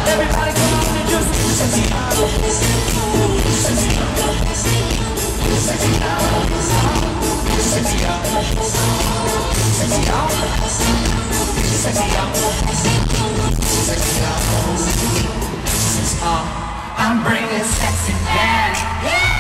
Everybody come on and just sexy out. Sexy out. Sexy out. Sexy out. Sexy out. Sexy out. Sexy out. I'm bringing sexy back. Yeah.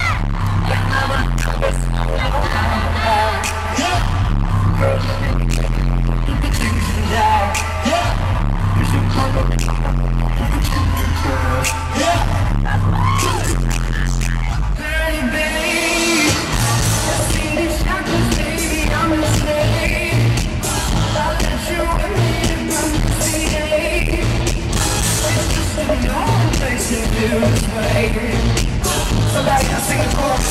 Somebody else sing the chorus.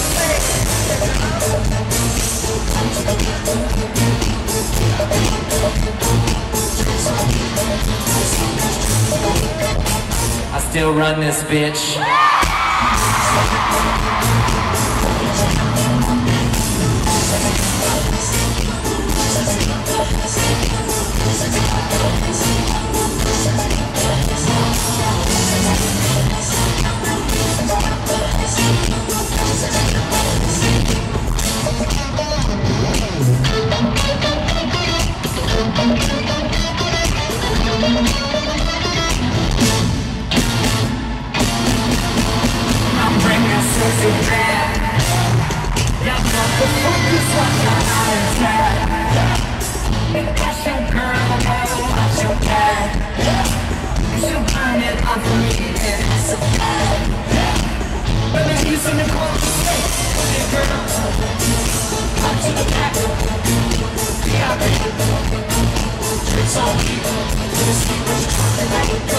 I still run this bitch. I'm bringing sexy back. Y'all got the focus on my eyes. That's your girl, that's your cat. You should burn it off of me, it's a bad. But then you sing the chorus, hey girl, up to the back. Yeah, baby, it's on me. Let's see what you're talking about.